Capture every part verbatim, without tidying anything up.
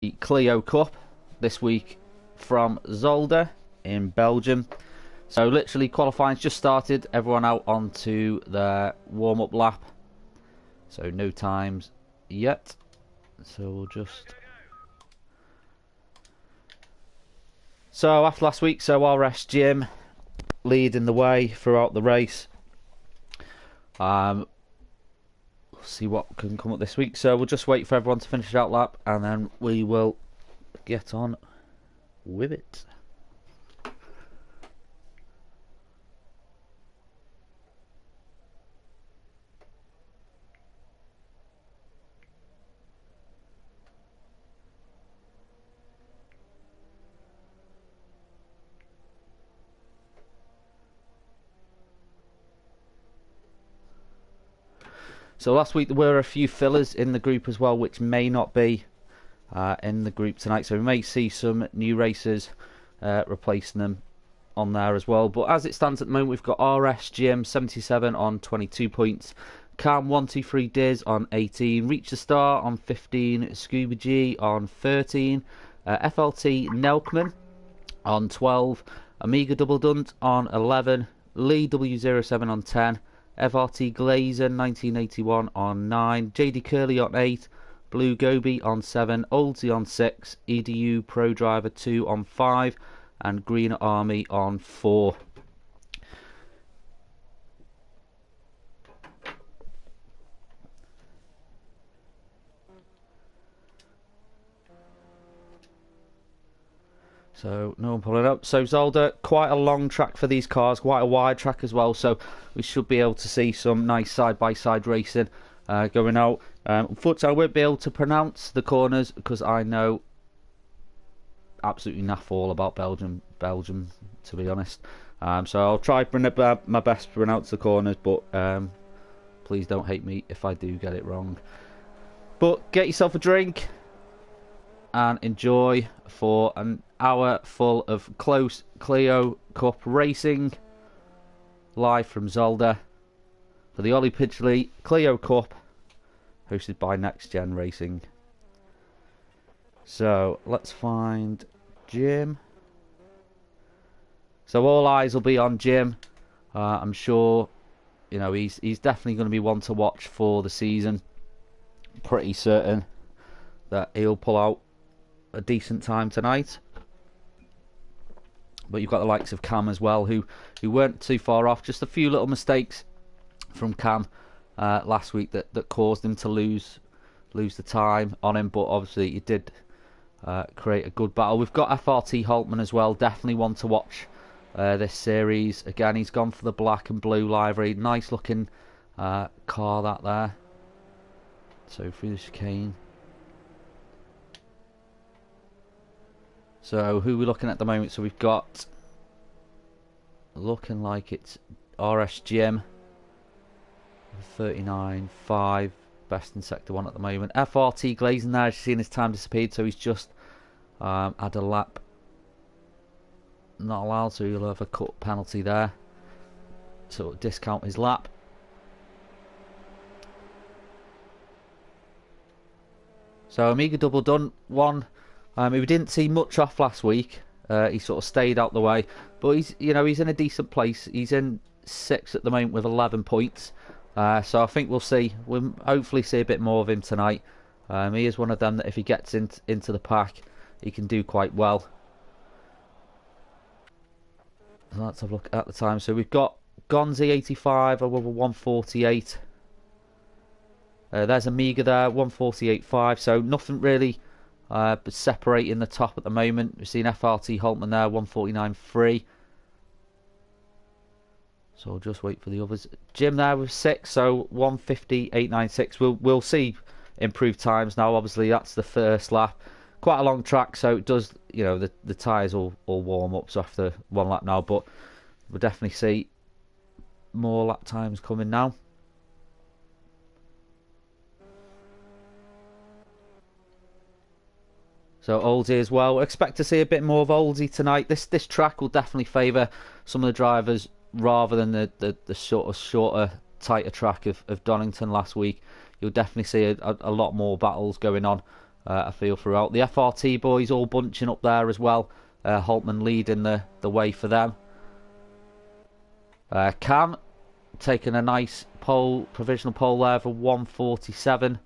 Clio Cup this week from Zolder in Belgium. So literally qualifying's just started, everyone out onto their warm-up lap, so no times yet, so we'll just so after last week, so R S G E N leading the way throughout the race. um we'll see what can come up this week, so we'll just wait for everyone to finish out lap and then we will get on with it. So last week there were a few fillers in the group as well, which may not be uh, in the group tonight. So we may see some new racers uh, replacing them on there as well. But as it stands at the moment, we've got R S G E N seventy-seven on twenty-two points, Cam one two three Diz on eighteen, Reach the Star on fifteen, Scuba G on thirteen, uh, F L T Nelkman on twelve, Amiga Double Dunt on eleven, Lee W zero seven on ten, F R T Glazer nineteen eighty-one on nine, J D Curley on eight, Blue Gobi on seven, Oldsey on six, E D U Pro Driver two on five, and Green Army on four. So no one pulling up. So Zolder, quite a long track for these cars, quite a wide track as well, so we should be able to see some nice side-by-side racing uh, going out. Um, unfortunately, I won't be able to pronounce the corners because I know absolutely naff all about Belgium, Belgium to be honest. Um, so I'll try bring it, uh, my best to pronounce the corners, but um, please don't hate me if I do get it wrong. But get yourself a drink and enjoy for an hour full of close Clio Cup racing live from Zolder for the Ollie Pidgley Clio Cup hosted by NXTGEN Racing. So let's find Jim. So all eyes will be on Jim. uh, I'm sure you know he's he's definitely going to be one to watch for the season. Pretty certain that he'll pull out a decent time tonight. But you've got the likes of Cam as well, who who weren't too far off. Just a few little mistakes from Cam uh, last week that, that caused him to lose lose the time on him. But obviously he did uh, create a good battle. We've got F R T Holtman as well. Definitely one to watch uh, this series. Again, he's gone for the black and blue livery. Nice looking uh, car that there. So through the chicane. So who are we looking at the moment? So we've got, looking like it's R S G E N thirty-nine five, best in sector one at the moment. F R T Glazing there, as you've seen his time disappeared, so he's just um, had a lap not allowed, so he'll have a cut penalty there, so it'll discount his lap. So Amiga Double Done one. Um, we didn't see much off last week. Uh, he sort of stayed out the way, but he's, you know, he's in a decent place. He's in sixth at the moment with eleven points. Uh, so I think we'll see. We'll hopefully see a bit more of him tonight. Um, he is one of them that if he gets in, into the pack, he can do quite well. So let's have a look at the time. So we've got Gonzi eighty-five over one forty-eight. Uh, there's Amiga there, one forty-eight point five. So nothing really Uh, but separating the top at the moment. We've seen F R T Holtman there, one forty-nine point three. So I'll just wait for the others. Jim there with six, so one fifty-eight point nine six. We'll we'll see improved times now. Obviously, that's the first lap. Quite a long track, so it does, you know, the the tyres all all warm up so after one lap now. But we'll definitely see more lap times coming now. So Oldsey as well. Expect to see a bit more of Oldsey tonight. This this track will definitely favour some of the drivers rather than the, the, the sort of shorter, tighter track of, of Donington last week. You'll definitely see a, a, a lot more battles going on uh, a feel throughout. The F R T boys all bunching up there as well. Uh, Holtman leading the, the way for them. Uh, Cam taking a nice pole, provisional pole there for one forty-seven.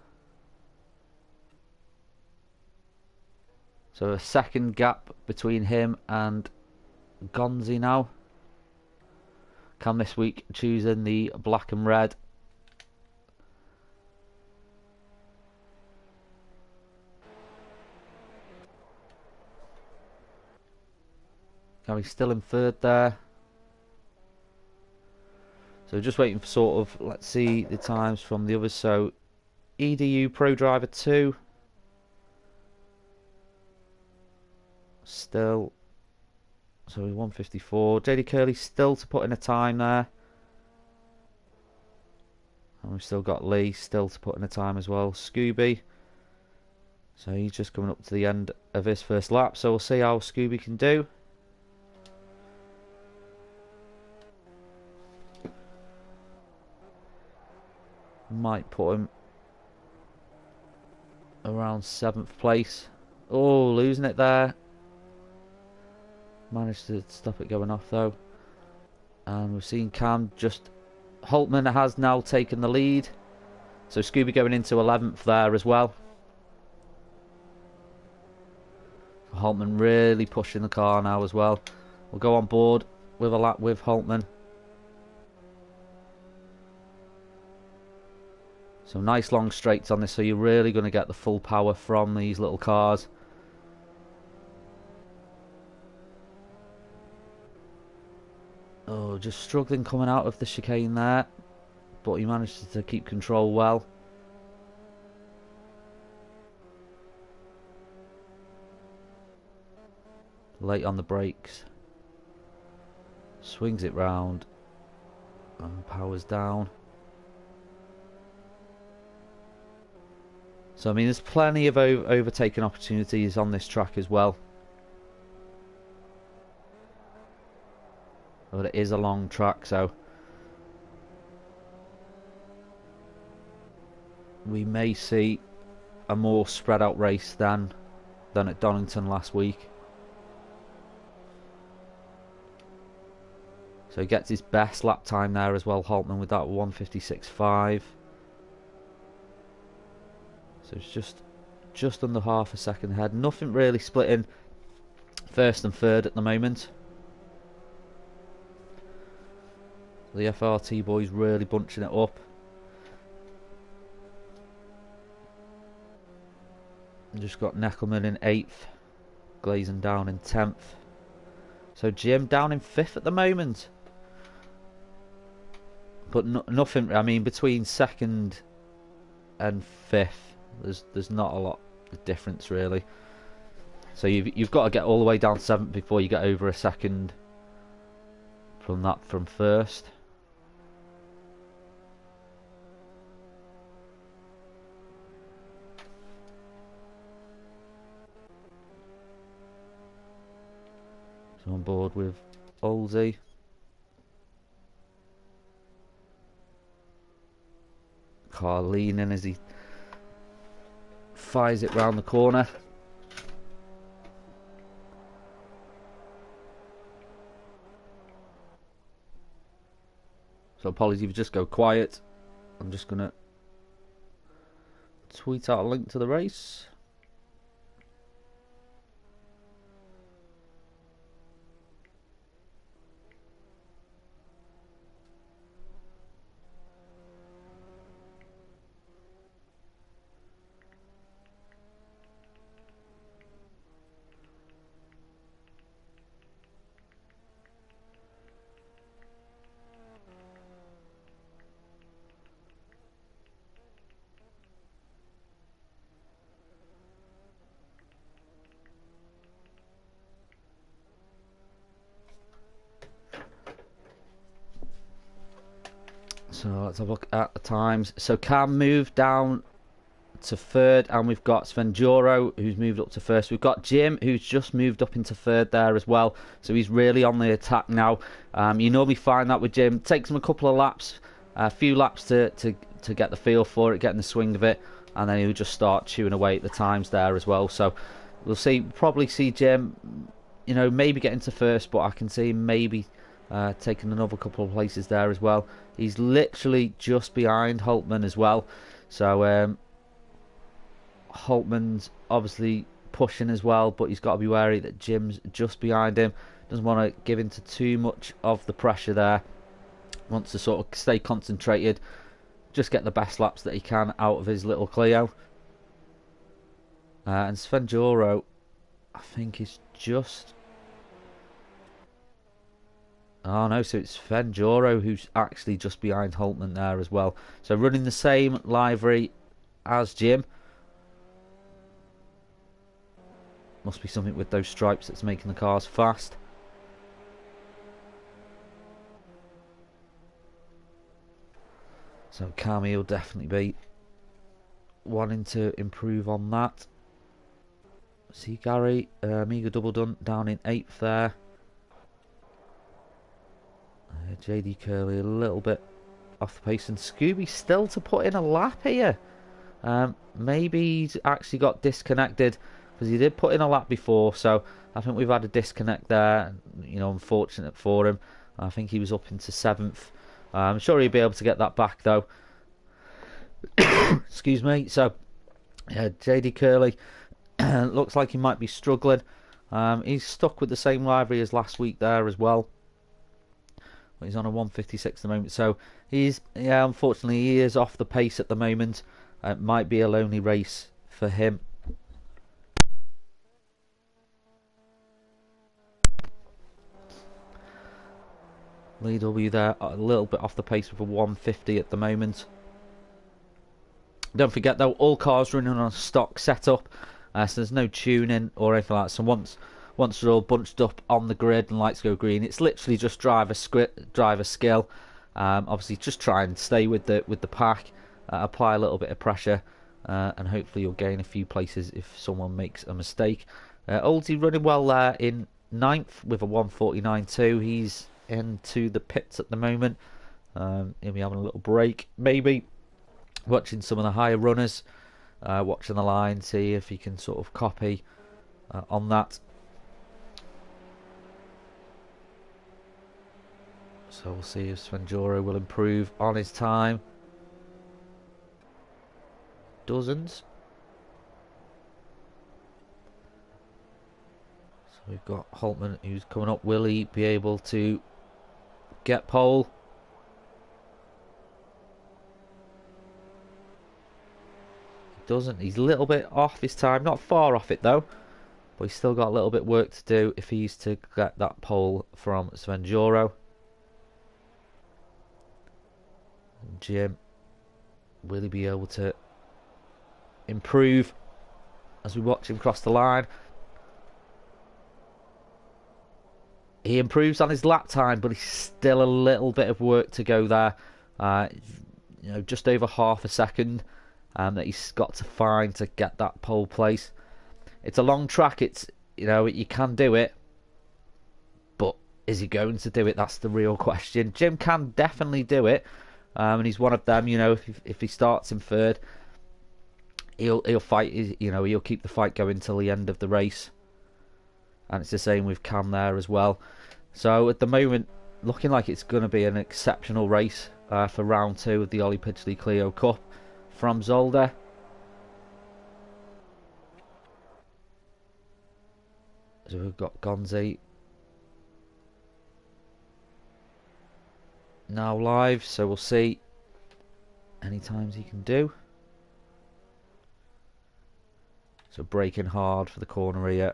So a second gap between him and Gonzi now. Cam this week choosing the black and red. Now he's still in third there. So just waiting for sort of, let's see the times from the others. So E D U Pro Driver two. Still, so one fifty-four. J D Curley still to put in a time there. And we've still got Lee still to put in a time as well. Scooby. So he's just coming up to the end of his first lap. So we'll see how Scooby can do. Might put him around seventh place. Oh, losing it there. Managed to stop it going off though. And we've seen Cam just... Holtman has now taken the lead. So Scooby going into eleventh there as well. Holtman really pushing the car now as well. We'll go on board with a lap with Holtman. So nice long straights on this, so you're really going to get the full power from these little cars. Oh, just struggling coming out of the chicane there, but he managed to keep control well. Late on the brakes. Swings it round and powers down. So I mean, there's plenty of over overtaking opportunities on this track as well. But it is a long track, so we may see a more spread out race than than at Donington last week. So he gets his best lap time there as well, Holtman, with that one fifty-six point five. So it's just just under half a second ahead. Nothing really splitting first and third at the moment. The F R T boys really bunching it up. And just got Neckelman in eighth, Glazing down in tenth. So Jim down in fifth at the moment. But no, nothing, I mean, between second and fifth, there's there's not a lot of difference really. So you've you've got to get all the way down seventh before you get over a second from that from first. So on board with Olsey. Car leaning as he fires it round the corner. So apologies if you just go quiet. I'm just gonna tweet out a link to the race. So let's have a look at the times. So Cam moved down to third, and we've got Svenjuro who's moved up to first. We've got Jim who's just moved up into third there as well. So he's really on the attack now. Um, you normally find that with Jim. It takes him a couple of laps, a few laps to, to, to get the feel for it, getting the swing of it. and then he'll just start chewing away at the times there as well. So we'll see, probably see Jim, you know, maybe get into first, but I can see him maybe uh, taking another couple of places there as well. He's literally just behind Holtman as well. So um, Holtman's obviously pushing as well, but he's got to be wary that Jim's just behind him. Doesn't want to give into too much of the pressure there. Wants to sort of stay concentrated, just get the best laps that he can out of his little Clio. Uh, and Sven Joro, I think, is just... Oh no, so it's Sven Joro who's actually just behind Holtman there as well. So running the same livery as Jim. Must be something with those stripes that's making the cars fast. So Kami will definitely be wanting to improve on that. See Gary, uh, Amiga double done down in eighth there. Uh, J D Curley a little bit off the pace, and Scooby still to put in a lap here. Um, maybe he's actually got disconnected, because he did put in a lap before, so I think we've had a disconnect there. You know, unfortunate for him. I think he was up into seventh. Uh, I'm sure he'll be able to get that back though. Excuse me. So, yeah, J D Curley looks like he might be struggling. Um, he's stuck with the same livery as last week there as well. But he's on a one fifty-six at the moment, so he's, yeah, unfortunately he is off the pace at the moment. Uh, it might be a lonely race for him. Lee W there, a little bit off the pace with a one fifty at the moment. Don't forget though, all cars running on a stock setup, uh, so there's no tuning or anything like that. So once once they're all bunched up on the grid and lights go green, it's literally just driver script, driver skill. Um, obviously, just try and stay with the with the pack, uh, apply a little bit of pressure, uh, and hopefully you'll gain a few places if someone makes a mistake. Uh, Oldie running well there in ninth with a one forty-nine two. He's into the pits at the moment. Um, he'll be having a little break, maybe watching some of the higher runners, uh, watching the line, see if he can sort of copy uh, on that. So we'll see if Sven Joro will improve on his time. Doesn't. So we've got Holtman who's coming up. Will he be able to get pole? He doesn't. He's a little bit off his time. Not far off it though. But he's still got a little bit of work to do if he's to get that pole from Sven Joro. Jim, will he be able to improve as we watch him cross the line? He improves on his lap time, but he's still a little bit of work to go there. Uh, you know, just over half a second um, that he's got to find to get that pole place. It's a long track. It's, you know, you can do it, but is he going to do it? That's the real question. Jim can definitely do it. Um, and he's one of them, you know, if if he starts in third, he'll he'll fight, you know, he'll keep the fight going till the end of the race. And it's the same with Cam there as well. So at the moment, looking like it's going to be an exceptional race uh, for round two of the Ollie Pidgley Clio Cup from Zolder. So we've got Gonzi now live, so we'll see any times he can do. So braking hard for the corner here,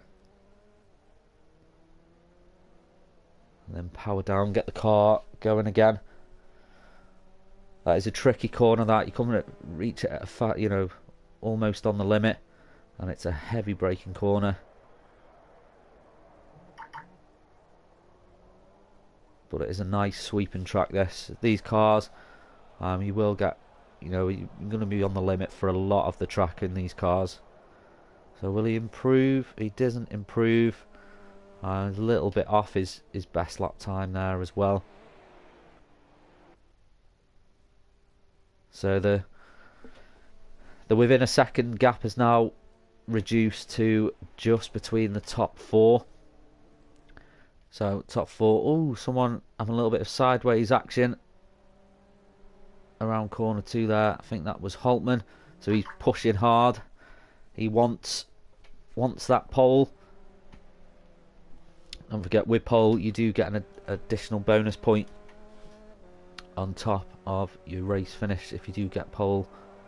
and then power down, get the car going again. That is a tricky corner, that you come and reach it at a fat, you know, almost on the limit, and it's a heavy braking corner. But it is a nice sweeping track, this. These cars, um, you will get, you know, you're going to be on the limit for a lot of the track in these cars. So will he improve? He doesn't improve. Uh, a little bit off his, his best lap time there as well. So the the within a second gap is now reduced to just between the top four. So top four. Oh, someone having a little bit of sideways action around corner two there. I think that was Holtman. So he's pushing hard. He wants wants that pole. Don't forget, with pole you do get an ad additional bonus point on top of your race finish if you do get pole.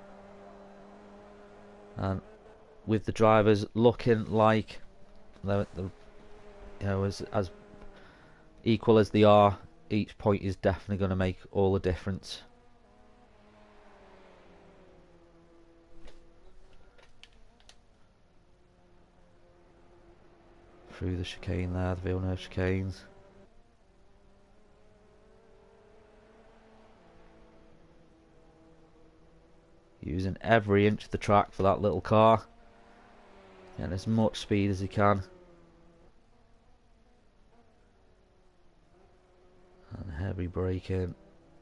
And with the drivers looking like they're, they're, you know, as as equal as they are, each point is definitely going to make all the difference. Through the chicane there, the Villeneuve chicanes. Using every inch of the track for that little car. Getting as much speed as he can. And heavy braking.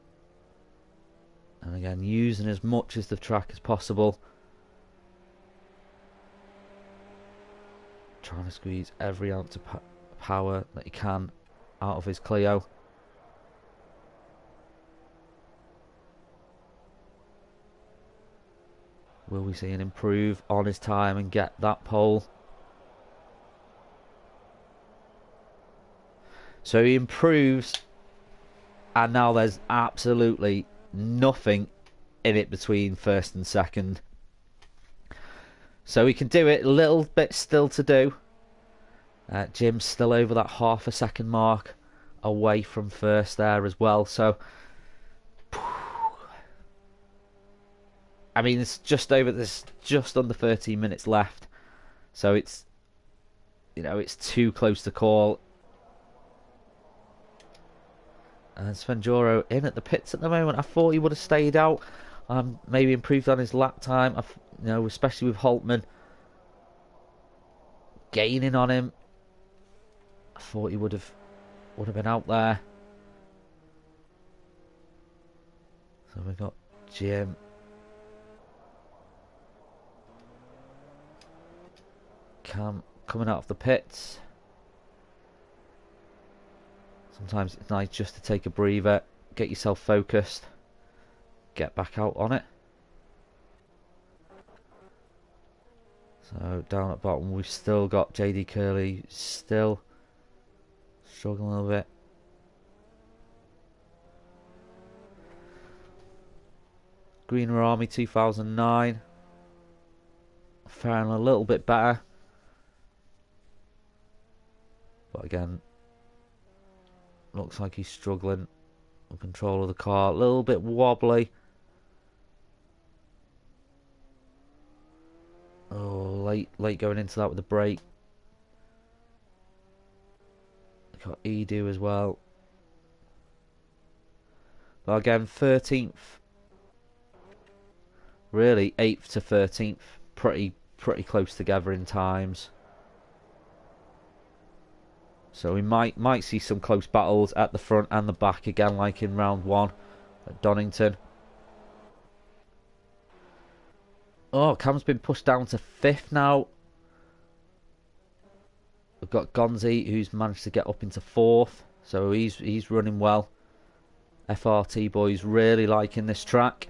And again, using as much of the track as possible. Trying to squeeze every ounce of power that he can out of his Clio. Will we see him improve on his time and get that pole? So he improves, and now there's absolutely nothing in it between first and second. So he can do it. A little bit still to do. Uh, Jim's still over that half a second mark away from first there as well. So I mean, it's just over this, just under thirteen minutes left. So it's, you know, it's too close to call. And Svenjoro in at the pits at the moment. I thought he would have stayed out. Um, maybe improved on his lap time. I've, you know, especially with Holtman gaining on him. I thought he would have would have been out there. So we've got Jim. Cam coming out of the pits. Sometimes it's nice just to take a breather, get yourself focused, get back out on it. So down at bottom we've still got J D Curley still struggling a little bit. Greener Army two thousand nine faring a little bit better, but again looks like he's struggling with control of the car, a little bit wobbly. Oh, late, late going into that with the brake. Got Edu as well. But again, thirteenth, really eighth to thirteenth, pretty pretty close together in times. So we might might see some close battles at the front and the back again, like in round one at Donington. Oh, Cam's been pushed down to fifth now. We've got Gonzi, who's managed to get up into fourth, so he's he's running well. F R T boys really liking this track.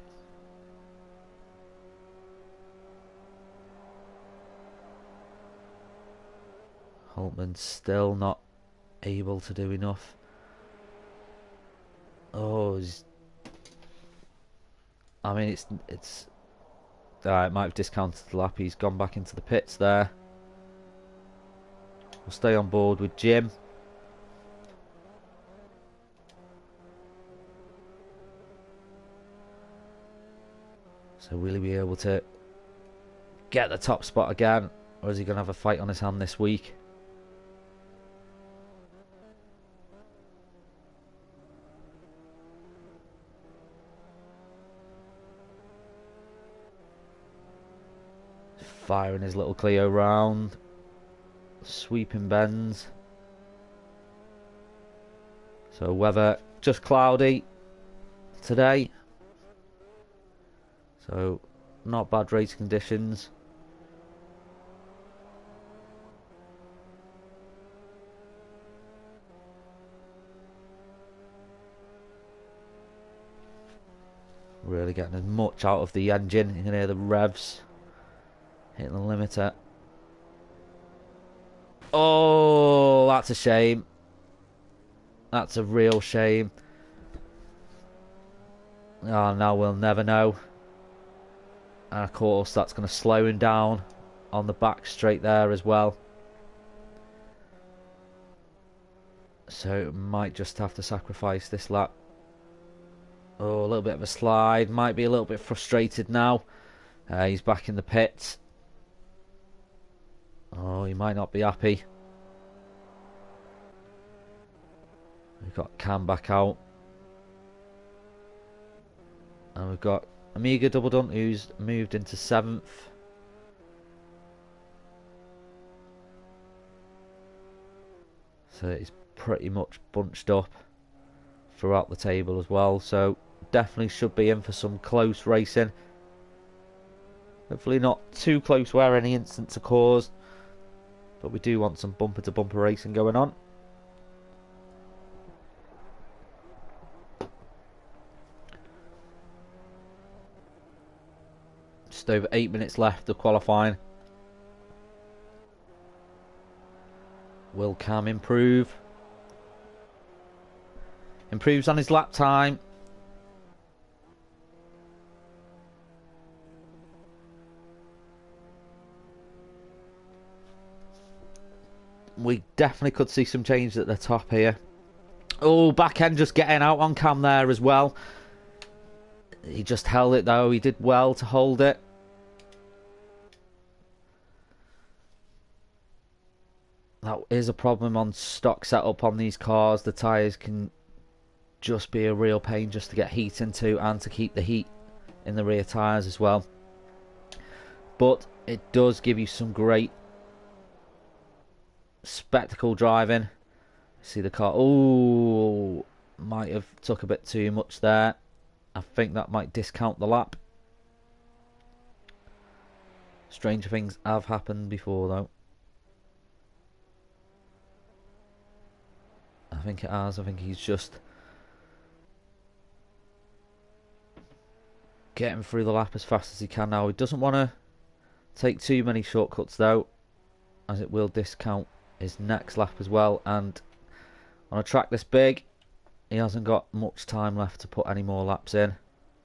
Holtman still not able to do enough. Oh, he's, I mean it's it's. Uh, it might have discounted the lap. He's gone back into the pits there. We'll stay on board with Jim. So will he be able to get the top spot again, or is he going to have a fight on his hand this week? Firing his little Clio round, sweeping bends. So weather just cloudy today, so Not bad race conditions. Really getting as much out of the engine. You can hear the revs hitting the limiter. Oh, that's a shame. That's a real shame. Oh, now we'll never know. And of course, that's going to slow him down on the back straight there as well. So, might just have to sacrifice this lap. Oh, a little bit of a slide. Might be a little bit frustrated now. Uh, he's back in the pits. Oh, he might not be happy. We've got Cam back out. And we've got Amiga Double Dun, who's moved into seventh. So it's pretty much bunched up throughout the table as well. So definitely should be in for some close racing. Hopefully not too close where any incidents are caused. But we do want some bumper to bumper racing going on. Just over eight minutes left of qualifying. Will Cam improve? Improves on his lap time. We definitely could see some change at the top here. Oh, back end just getting out on Cam there as well. He just held it though. He did well to hold it. That is a problem on stock setup on these cars. The tyres can just be a real pain just to get heat into and to keep the heat in the rear tyres as well. But it does give you some great spectacle driving. See the car. Oh, might have took a bit too much there. I think that might discount the lap. Stranger things have happened before though. I think it has. I think he's just getting through the lap as fast as he can now. He doesn't want to take too many shortcuts though, as it will discount his next lap as well. And on a track this big, he hasn't got much time left to put any more laps in.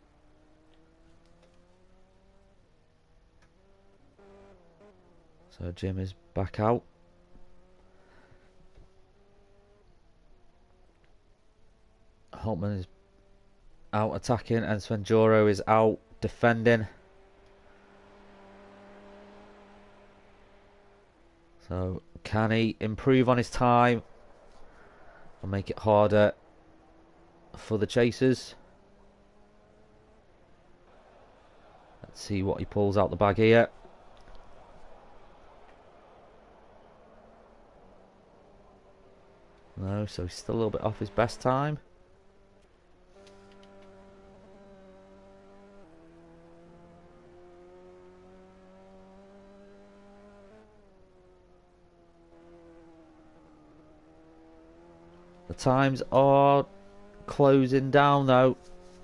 So Jim is back out. Holtman is out attacking and Svenjoro is out defending. So can he improve on his time and make it harder for the chasers? Let's see what he pulls out the bag here. No, so he's still a little bit off his best time. The times are closing down though.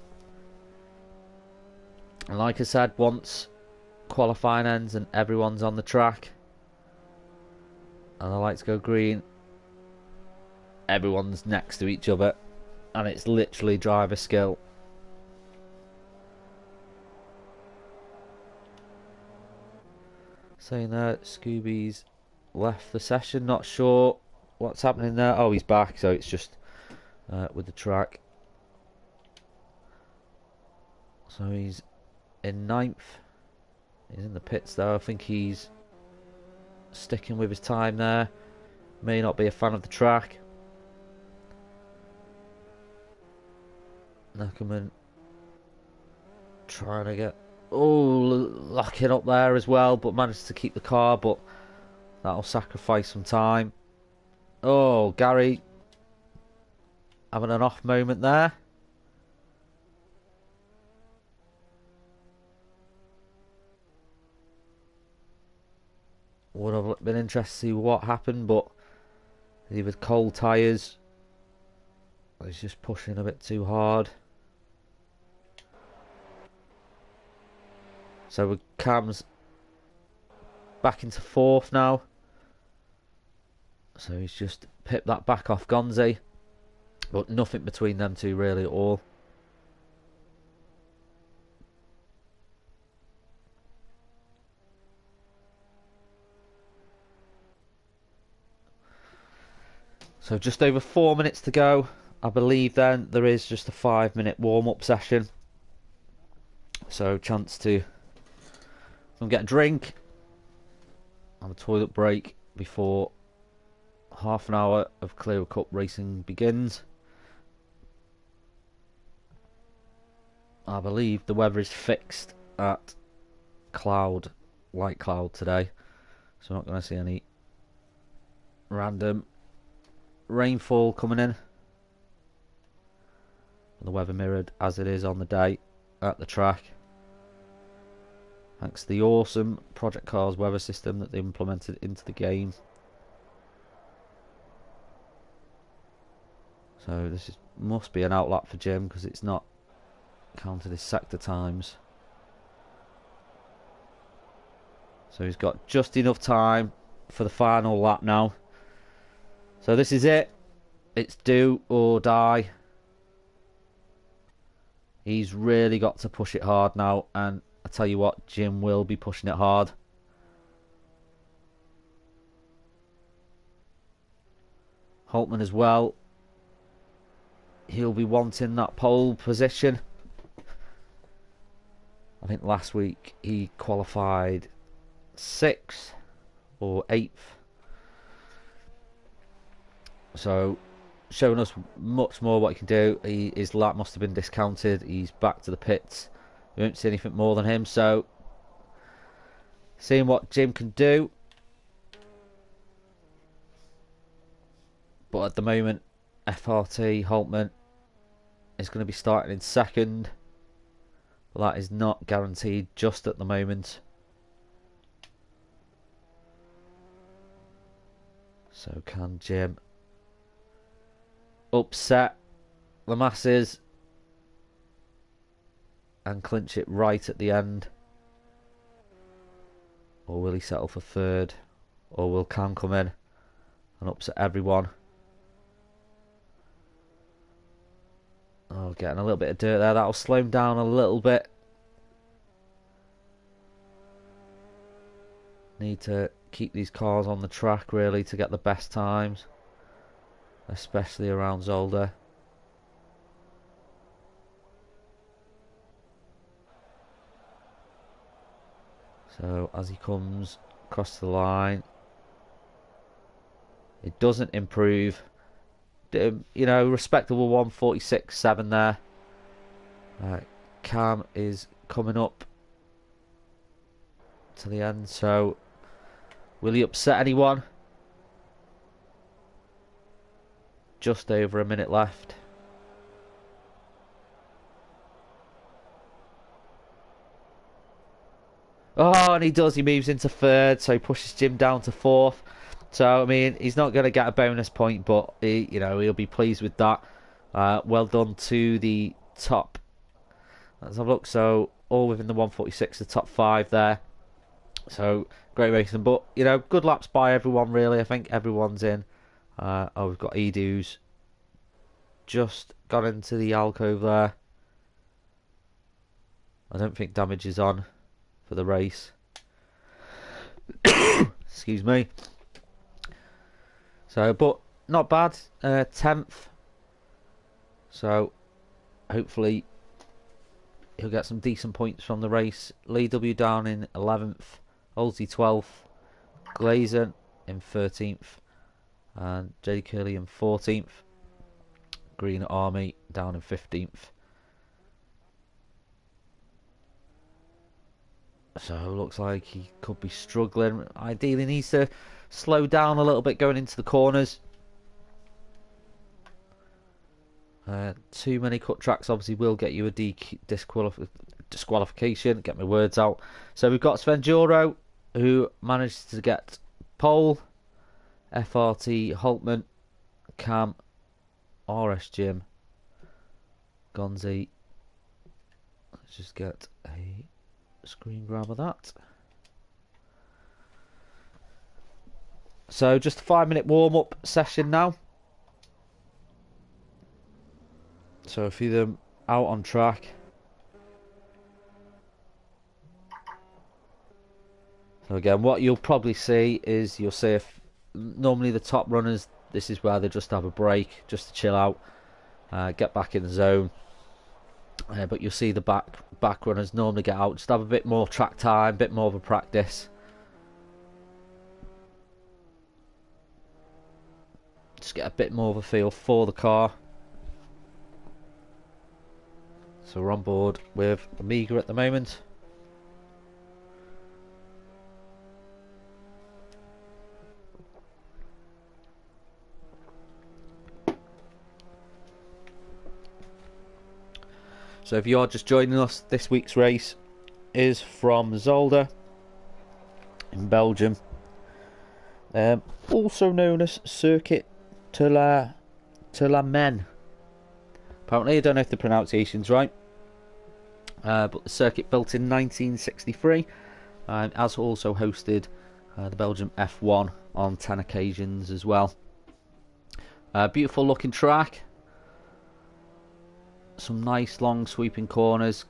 And like I said, once qualifying ends and everyone's on the track and the lights go green, everyone's next to each other and it's literally driver skill. Saying that Scooby's left the session, not sure what's happening there. Oh, he's back, so it's just uh, with the track. So he's in ninth. He's in the pits though. I think he's sticking with his time there. May not be a fan of the track. Neckerman trying to get, oh, locking up there as well, but managed to keep the car, but that'll sacrifice some time. Oh, Gary having an off moment there. been interested to see what happened, but he with cold tyres, he's just pushing a bit too hard. So Cam's back into fourth now. So he's just pipped that back off Gonzi, but nothing between them two really at all. So just over four minutes to go. I believe then there is just a five minute warm-up session. So chance to come get a drink, have a toilet break before half an hour of Clio Cup racing begins. I believe the weather is fixed at cloud, light cloud today, so I'm not going to see any random rainfall coming in. The weather mirrored as it is on the day at the track, thanks to the awesome Project Cars weather system that they implemented into the game. So this is, must be an outlap for Jim, because it's not counted as sector times. So he's got just enough time for the final lap now. So this is it. It's do or die. He's really got to push it hard now, and I tell you what, Jim will be pushing it hard. Holtman as well. He'll be wanting that pole position. I think last week he qualified sixth or eighth. So showing us much more what he can do. He, his lap must have been discounted. He's back to the pits. We won't see anything more than him. So seeing what Jim can do. But at the moment, F R T Holtman is going to be starting in second. But that is not guaranteed just at the moment. So can Jim upset the masses and clinch it right at the end? Or will he settle for third? Or will Cam come in and upset everyone? Oh, getting a little bit of dirt there. That'll slow him down a little bit. Need to keep these cars on the track really to get the best times, especially around Zolder. So as he comes across the line, it doesn't improve. You know, respectable one forty-six point seven there. Uh, Cam is coming up to the end, so will he upset anyone? Just over a minute left. Oh, and he does. He moves into third, so he pushes Jim down to fourth. So, I mean, he's not going to get a bonus point, but, he, you know, he'll be pleased with that. Uh, well done to the top. Let's have a look. So, all within the one forty-six, the top five there. So, great racing. But, you know, good laps by everyone, really. I think everyone's in. Uh, oh, we've got Edu's just got into the alcove there. I don't think damage is on for the race. Excuse me. So, but not bad. Uh, tenth. So, hopefully, he'll get some decent points from the race. Lee W down in eleventh. Olsey twelfth. Glazen in thirteenth. And J D Curley in fourteenth. Green Army down in fifteenth. So looks like he could be struggling. Ideally needs to slow down a little bit going into the corners. Uh, too many cut tracks obviously will get you a disqualif disqualification. Get my words out. So we've got Sven Juro, who managed to get Pole, F R T Holtman, Cam, R S Jim, Gonzi. Let's just get a screen grab of that. So just a five minute warm up session now. So a few of them out on track. So again, what you'll probably see is you'll see if normally the top runners, this is where they just have a break, just to chill out, uh, get back in the zone. Uh, but you'll see the back back runners normally get out, just have a bit more track time, a bit more of a practice. Just get a bit more of a feel for the car. So we're on board with Amiga at the moment. So if you're just joining us, this week's race is from Zolder in Belgium, um, also known as Circuit de la, de la Men. Apparently, I don't know if the pronunciation's right, uh, but the circuit built in nineteen sixty-three, and has also hosted uh, the Belgium F one on ten occasions as well. Uh, beautiful looking track. Some nice long sweeping corners.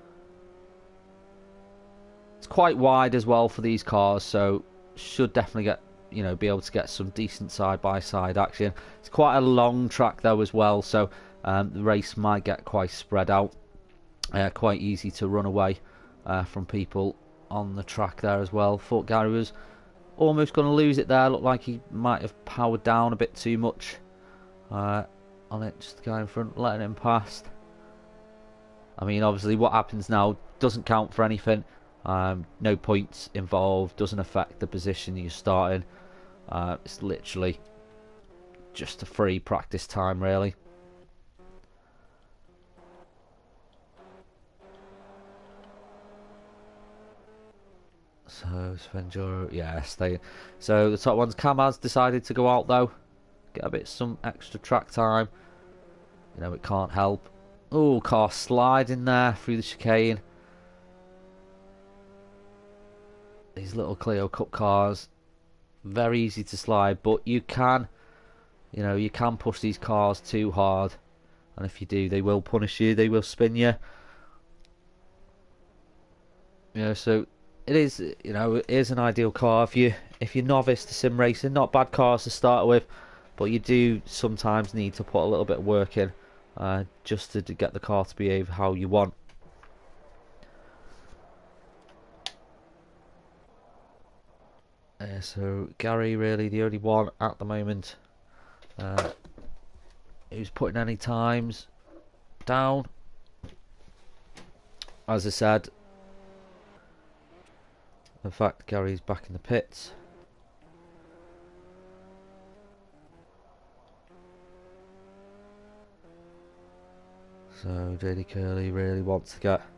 It's quite wide as well for these cars, so should definitely get, you know, be able to get some decent side by side action. It's quite a long track though as well, so um, the race might get quite spread out. Uh, quite easy to run away uh, from people on the track there as well. Thought Gary was almost going to lose it there. Looked like he might have powered down a bit too much uh, on it. Just the guy in front letting him past. I mean, obviously what happens now doesn't count for anything. Um, no points involved, doesn't affect the position you're starting. Uh, it's literally just a free practice time really. So Svenjuro, yeah, stay. So the top ones, Cam has decided to go out though, get a bit some extra track time. You know, it can't help. Oh, car sliding there through the chicane. These little Clio Cup cars, very easy to slide, but you can, you know, you can push these cars too hard, and if you do, they will punish you. They will spin you. You know, so it is, you know, it is an ideal car if you if you're novice to sim racing. Not bad cars to start with, but you do sometimes need to put a little bit of work in uh, just to, to get the car to behave how you want. Uh, so Gary really the only one at the moment uh, who's putting any times down. As I said, in fact, Gary's back in the pits. So J D Curley really wants to get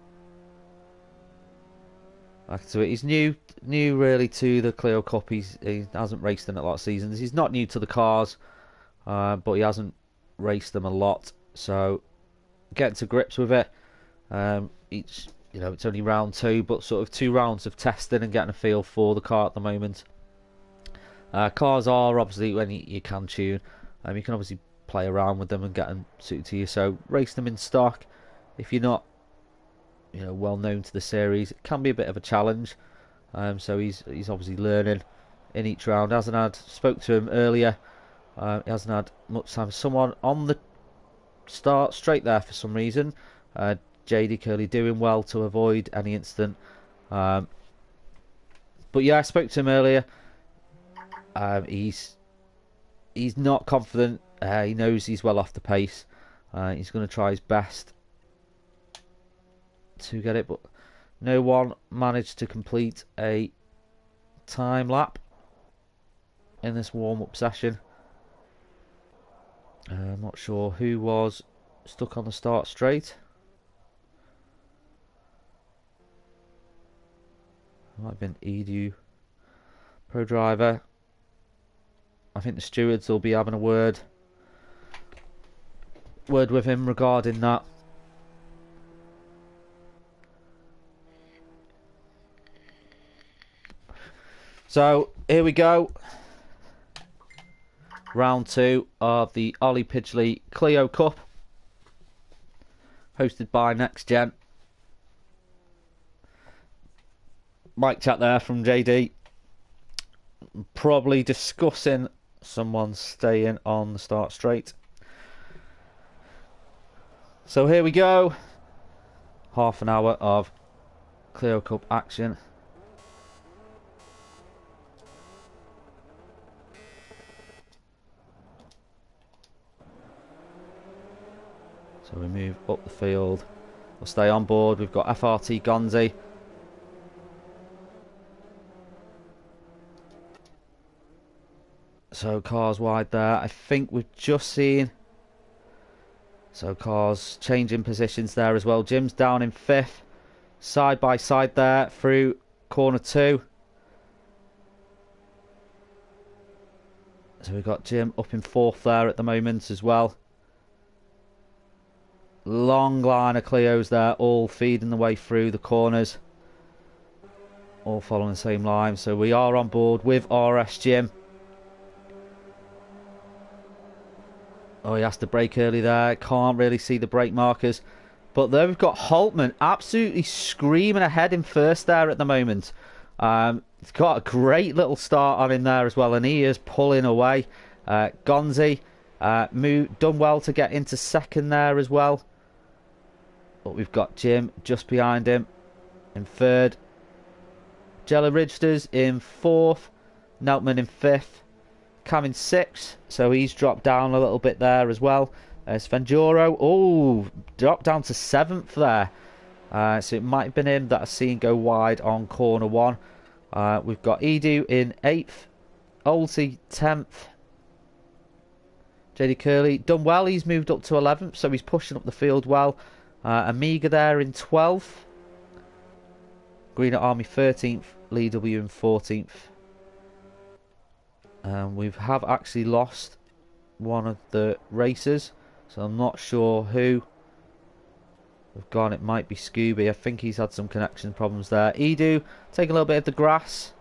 back to it. He's new, new really to the Clio Cup. He's, he hasn't raced in it a lot of seasons. He's not new to the cars, uh, but he hasn't raced them a lot. So getting to grips with it. Um, each, you know, it's only round two, but sort of two rounds of testing and getting a feel for the car at the moment. Uh, cars are obviously when you, you can tune. Um, you can obviously play around with them and get them suited to you. So race them in stock. If you're not, you know, well known to the series, it can be a bit of a challenge. Um, so he's he's obviously learning in each round. Hasn't had spoke to him earlier. Uh, he hasn't had much time. Someone on the start straight there for some reason. Uh, J D Curley doing well to avoid any incident. Um, but yeah, I spoke to him earlier. Um, he's he's not confident. Uh, he knows he's well off the pace. Uh, he's going to try his best to get it, but no one managed to complete a time lap in this warm-up session. Uh, I'm not sure who was stuck on the start straight. Might have been Edu Pro Driver. I think the stewards will be having a word word with him regarding that. So here we go. Round two of the Ollie Pidgley Clio Cup, hosted by NXTGEN. Mic chat there from J D. Probably discussing someone staying on the start straight. So here we go. Half an hour of Clio Cup action. So we move up the field. We'll stay on board. We've got F R T Gonzi. So cars wide there. I think we've just seen. So cars changing positions there as well. Jim's down in fifth. Side by side there through corner two. So we've got Jim up in fourth there at the moment as well. Long line of Clios there, all feeding the way through the corners. All following the same line. So we are on board with R S Jim. Oh, he has to brake early there. Can't really see the brake markers. But there we've got Holtman absolutely screaming ahead in first there at the moment. Um, he's got a great little start on him there as well. And he is pulling away. Uh, Gonzi uh, moved, done well to get into second there as well. But we've got Jim just behind him in third. Jelly Ridgesters in fourth. Neltman in fifth. Cam in sixth. So he's dropped down a little bit there as well. Uh, Svenjuro, oh, dropped down to seventh there. Uh, so it might have been him that I've seen go wide on corner one. Uh, we've got Edu in eighth. Olsey tenth. J D Curley done well. He's moved up to eleventh. So he's pushing up the field well. Uh, Amiga there in twelfth. Green Army thirteenth. Lee W in fourteenth. Um, we have actually lost one of the racers, so I'm not sure who we've gone. It might be Scooby. I think he's had some connection problems there. Edu taking a little bit of the grass.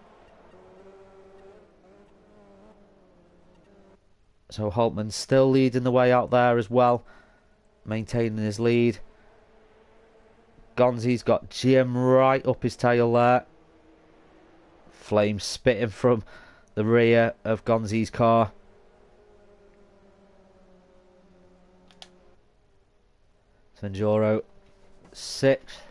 So Holtman still leading the way out there as well, maintaining his lead. Gonzi's got Jim right up his tail there. Flames spitting from the rear of Gonzi's car. Svenjuro sixth.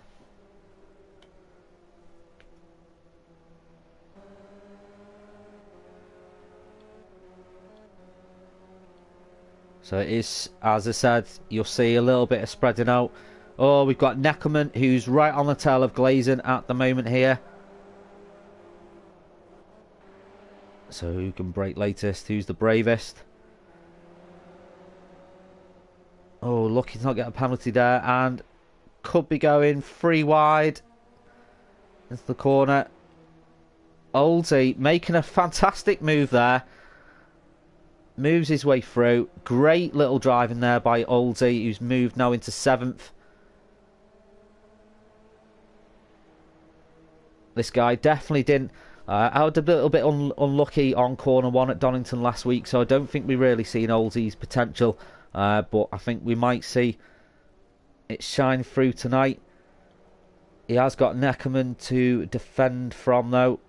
So it is, as I said, you'll see a little bit of spreading out. Oh, we've got Neckerman, who's right on the tail of Glazen at the moment here. So who can brake latest? Who's the bravest? Oh, lucky to not get a penalty there. And could be going three wide into the corner. Oldie making a fantastic move there. Moves his way through. Great little driving there by Oldie, who's moved now into seventh. This guy definitely didn't... Uh, I was a little bit un unlucky on corner one at Donington last week, so I don't think we really seen Oldie's potential. Uh, but I think we might see it shine through tonight. He has got Neckerman to defend from, though.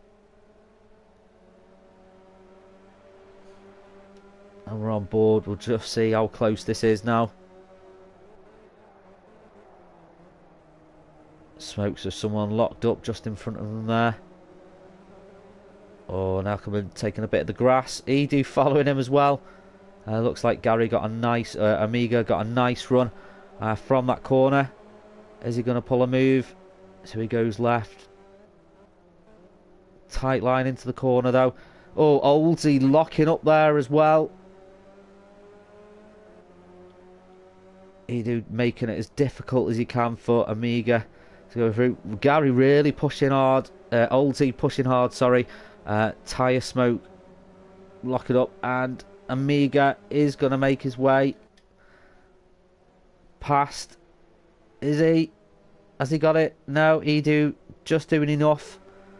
And we're on board. We'll just see how close this is now. Smokes of someone locked up just in front of them there. Oh, Neckerman taking a bit of the grass. Edu following him as well. Uh, looks like Gary got a nice, uh, Amiga got a nice run uh, from that corner. Is he going to pull a move? So he goes left. Tight line into the corner though. Oh, Oldie locking up there as well. Edu making it as difficult as he can for Amiga to go through. Gary really pushing hard. Uh, Oldie pushing hard, sorry. Uh, tyre smoke lock it up, and Amiga is going to make his way past. Is he? Has he got it? No, Edu just doing enough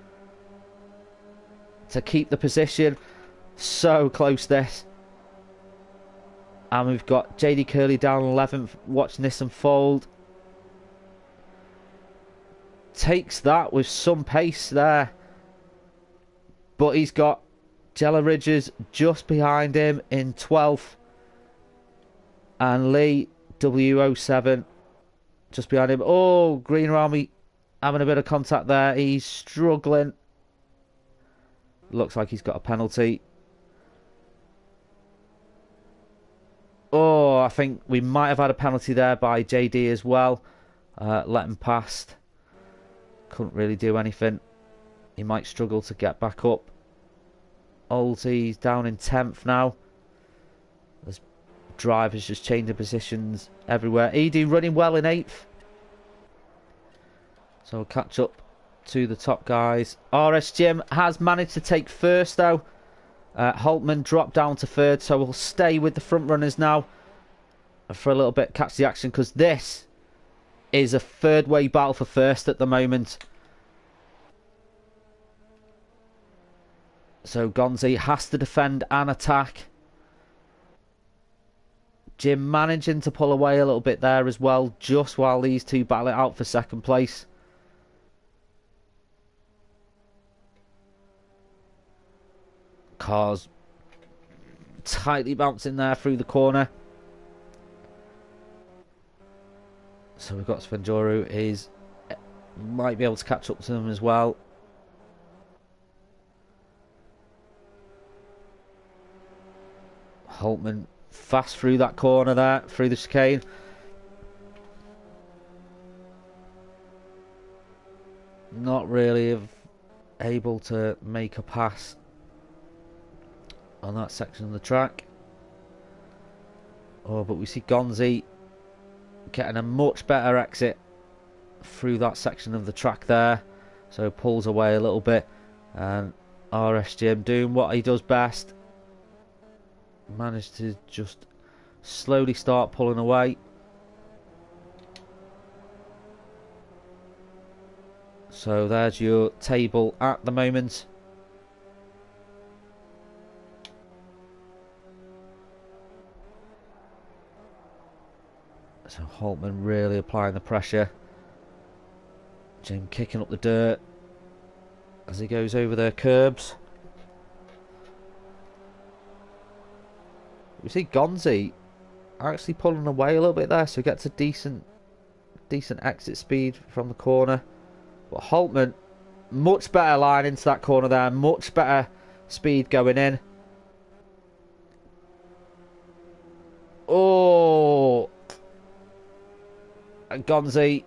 to keep the position. So close this. And we've got J D Curley down eleventh, watching this unfold. Takes that with some pace there. But he's got Jella Ridges just behind him in twelfth. And Lee W zero seven just behind him. Oh, Green Army having a bit of contact there. He's struggling. Looks like he's got a penalty. Oh, I think we might have had a penalty there by J D as well. Uh, let him past. Couldn't really do anything. He might struggle to get back up. Oltie's down in tenth now. There's drivers just changing positions everywhere. Edie running well in eighth. So we'll catch up to the top guys. R S Jim has managed to take first though. Uh, Holtman dropped down to third, so we'll stay with the front runners now for a little bit, catch the action, because this is a third way battle for first at the moment. So Gonzi has to defend and attack. Jim managing to pull away a little bit there as well, just while these two battle it out for second place. Cars tightly bouncing there through the corner. So we've got Svenjoru is might be able to catch up to them as well. Holtman fast through that corner there, through the chicane. Not really able to make a pass on that section of the track. Oh, but we see Gonzi getting a much better exit through that section of the track there. So pulls away a little bit. And R S Jim doing what he does best. Managed to just slowly start pulling away. So there's your table at the moment. So Holtman really applying the pressure. Jim kicking up the dirt as he goes over their curbs. We see Gonzi actually pulling away a little bit there, so he gets a decent decent exit speed from the corner. But Holtman, much better line into that corner there, much better speed going in. Oh, and Gonzi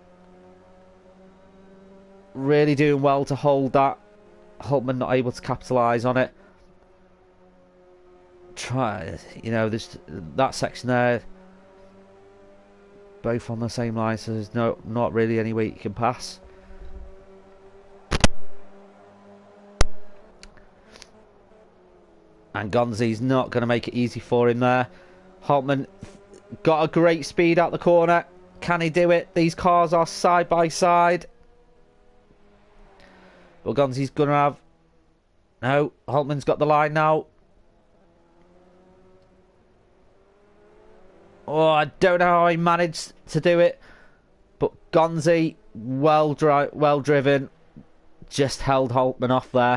really doing well to hold that. Holtman not able to capitalise on it. Try, you know, this that section there, both on the same line, so there's no not really any way you can pass. And Gonzi's not going to make it easy for him there. Holtman got a great speed out the corner. Can he do it? These cars are side by side. Well, Gonzi's going to have... No, Holtman's got the line now. Oh, I don't know how he managed to do it. But Gonzi, well, dri well driven. Just held Holtman off there.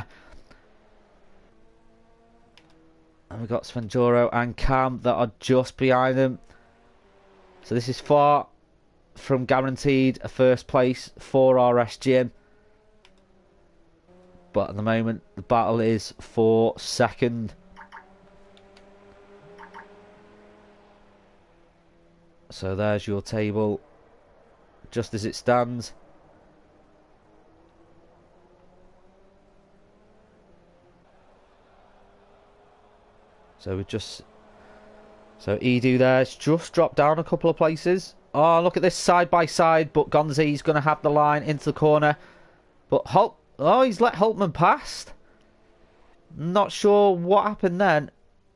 And we've got Svenjoro and Cam that are just behind him. So this is far from guaranteed a first place for R S Jim. But at the moment, the battle is for second. So there's your table, just as it stands. So we just... So Edu there's just dropped down a couple of places. Oh, look at this side by side, but Gonzi's going to have the line into the corner. But Holt... Oh, he's let Holtman past. Not sure what happened then.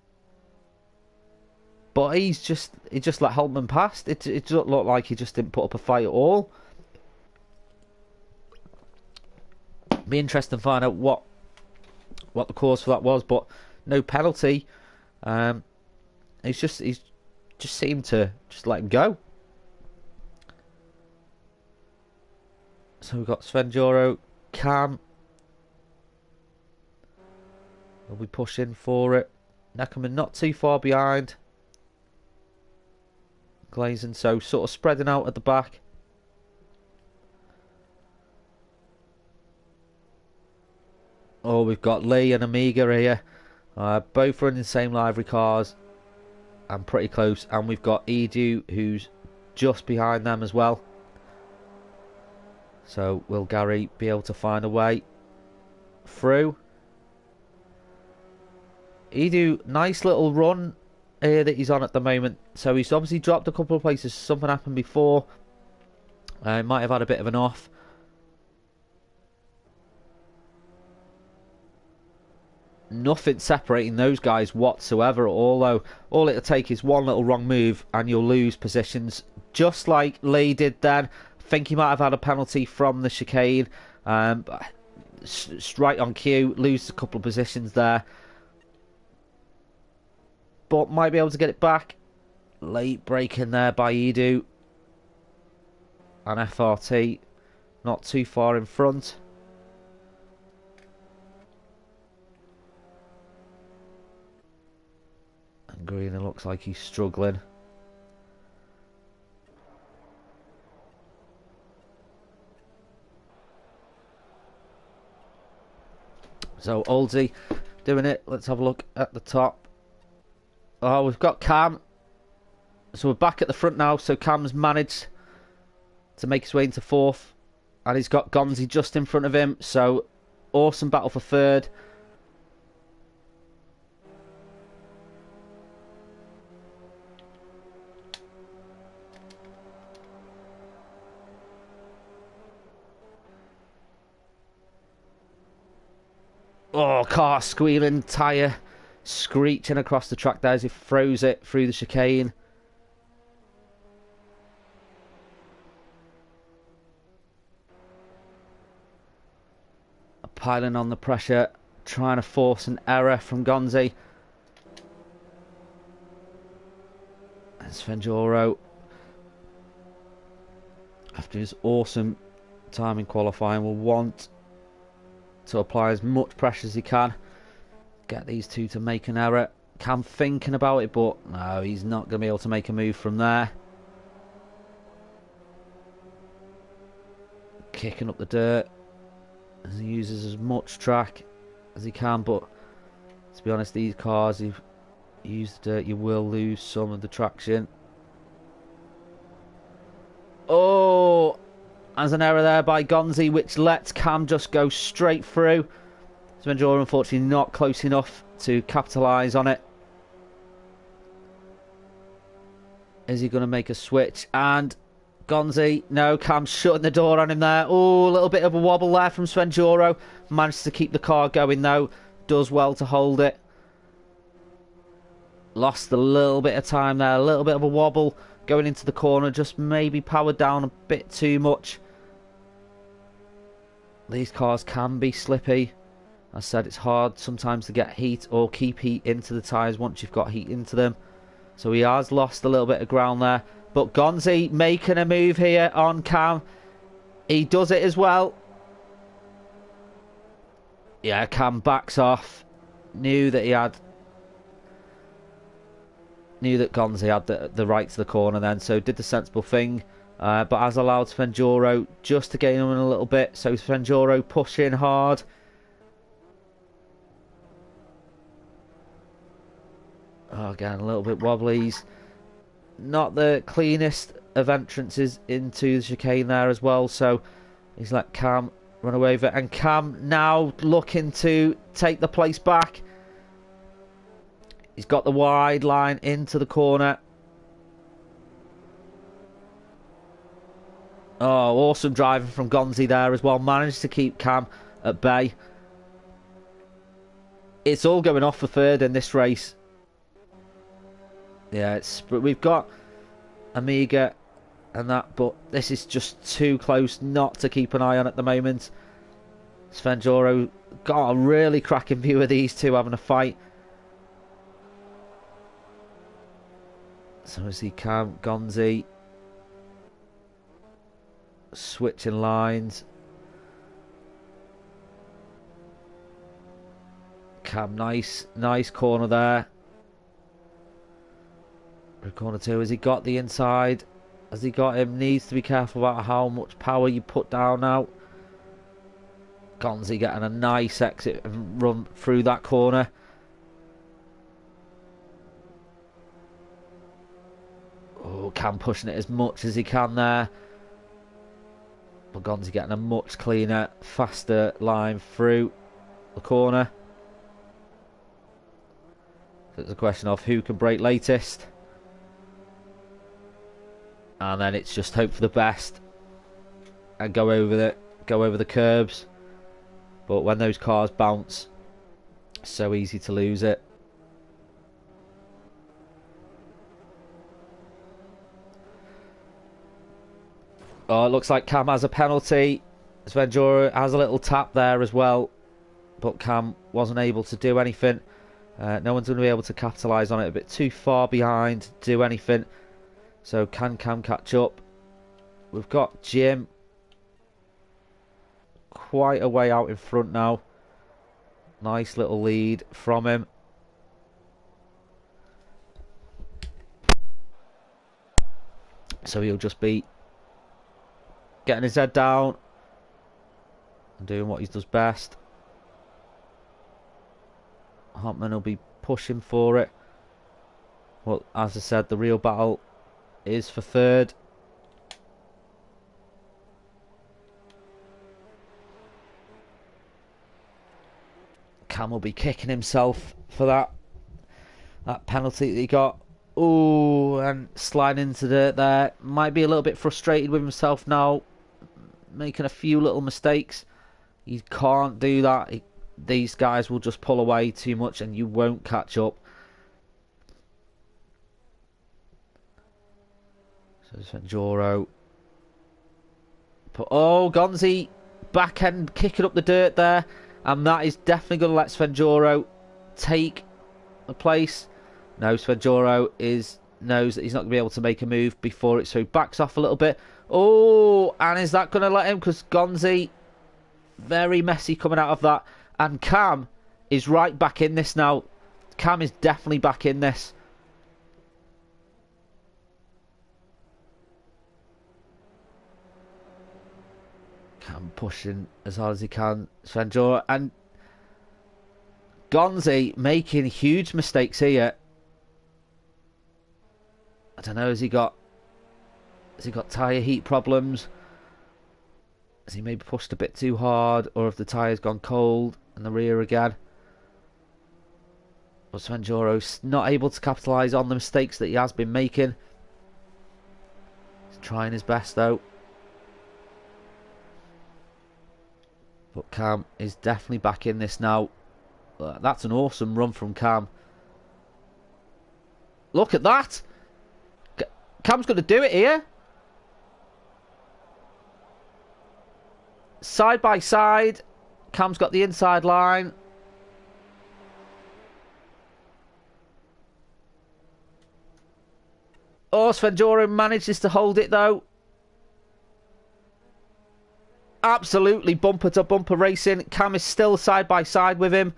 But he's just he just let Holtman past. It it doesn't look like he just didn't put up a fight at all. Be interesting to find out what what the cause for that was, but no penalty. Um, he's just he's just seemed to just let him go. So we've got Svenjoro, Cam. Will be pushing for it. Neckerman not too far behind. Glazing, so sort of spreading out at the back. Oh, we've got Lee and Amiga here. Uh, both running the same livery cars. And pretty close. And we've got Edu, who's just behind them as well. So will Gary be able to find a way through? Edu, nice little run here that he's on at the moment. So he's obviously dropped a couple of places. Something happened before. Uh, might have had a bit of an off. Nothing separating those guys whatsoever. Although all it'll take is one little wrong move and you'll lose positions, just like Lee did then. I think he might have had a penalty from the chicane. Um, right on cue, lose a couple of positions there. But might be able to get it back. Late break in there by Edu. And F R T not too far in front. And Green, it looks like he's struggling. So Oldie doing it. Let's have a look at the top. Oh, we've got Cam. So we're back at the front now. So Cam's managed to make his way into fourth. And he's got Gonzi just in front of him. So awesome battle for third. Oh, car squealing, tyre screeching across the track there as he throws it through the chicane. Piling on the pressure, trying to force an error from Gonzi. And Svenjoro, after his awesome time in qualifying, will want to apply as much pressure as he can. Get these two to make an error. Cam thinking about it, but no, he's not going to be able to make a move from there. Kicking up the dirt as he uses as much track as he can, but to be honest, these cars, if you use the dirt, you will lose some of the traction. Oh, there's an error there by Gonzi, which lets Cam just go straight through. Svenjoro unfortunately not close enough to capitalise on it. Is he going to make a switch? And Gonzi, no, Cam's shutting the door on him there. Oh, a little bit of a wobble there from Svenjoro. Managed to keep the car going though. Does well to hold it. Lost a little bit of time there. A little bit of a wobble going into the corner. Just maybe powered down a bit too much. These cars can be slippy. I said it's hard sometimes to get heat or keep heat into the tyres once you've got heat into them. So he has lost a little bit of ground there. But Gonzi making a move here on Cam. He does it as well. Yeah, Cam backs off. Knew that he had... Knew that Gonzi had the, the right to the corner then. So did the sensible thing. Uh, but has allowed Svenjoro just to gain him in a little bit. So Svenjoro pushing hard. Oh, again, a little bit wobblies. Not the cleanest of entrances into the chicane there as well. So he's let Cam run away with it. And Cam now looking to take the place back. He's got the wide line into the corner. Oh, awesome driving from Gonzi there as well. Managed to keep Cam at bay. it's all going off for third in this race. Yeah, it's we've got Amiga and that, but this is just too close not to keep an eye on at the moment. Svenjoro got a really cracking view of these two having a fight. So as he can, Gonzi switching lines. Cam, nice, nice corner there. Corner two, has he got the inside? Has he got him? Needs to be careful about how much power you put down now. Gonzi getting a nice exit and run through that corner. Oh, Cam pushing it as much as he can there. But Gonzi getting a much cleaner, faster line through the corner. So it's a question of who can brake latest. And then it's just hope for the best and go over the go over the curbs. But when those cars bounce, so easy to lose it. Oh, it looks like Cam has a penalty. Svenjoro has a little tap there as well, but Cam wasn't able to do anything. Uh, no one's going to be able to capitalise on it. A bit too far behind to do anything. So can Cam catch up? We've got Jim quite a way out in front now. Nice little lead from him. So he'll just be getting his head down and doing what he does best. Hopman will be pushing for it. Well, as I said, the real battle is for third. Cam will be kicking himself for that that penalty that he got. Oh, and sliding into the there. Might be a little bit frustrated with himself now, making a few little mistakes. You can't do that. He, these guys will just pull away too much and you won't catch up. So Svenjoro. But oh, Gonzi back end kicking up the dirt there, and that is definitely going to let Svenjoro take the place. No, Svenjoro is knows that he's not going to be able to make a move before it, so he backs off a little bit. Oh, and is that going to let him? Because Gonzi very messy coming out of that, and Cam is right back in this now. Cam is definitely back in this. Cam pushing as hard as he can. Svenjoro and Gonzi making huge mistakes here. I don't know, has he got has he got tyre heat problems? Has he maybe pushed a bit too hard, or have the tyres gone cold in the rear again? But Svenjoro's not able to capitalise on the mistakes that he has been making. He's trying his best though. But Cam is definitely back in this now. That's an awesome run from Cam. Look at that! Cam's going to do it here. Side by side. Cam's got the inside line. Oh, Svenjoro manages to hold it though. Absolutely bumper to bumper racing. Cam is still side by side with him.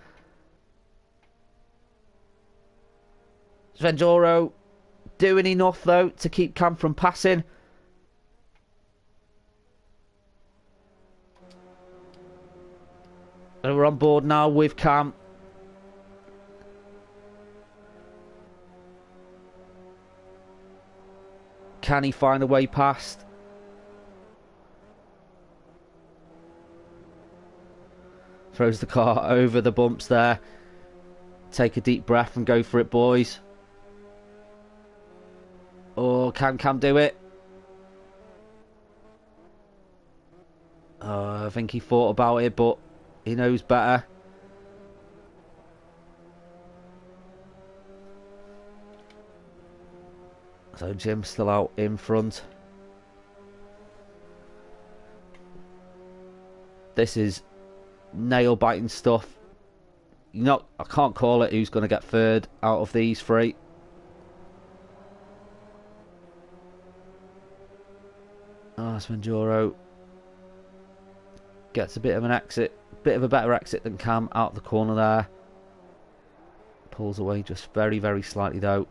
Svenjoro doing enough though to keep Cam from passing. And we're on board now with Cam. Can he find a way past? Throws the car over the bumps there. Take a deep breath and go for it, boys. Oh, can Cam do it? Oh, I think he thought about it, but he knows better. So Jim's still out in front. This is nail-biting stuff. You know, I can't call it who's going to get third out of these three. Ah, oh, Svenjoro gets a bit of an exit, bit of a better exit than Cam out the corner there. Pulls away just very, very slightly though.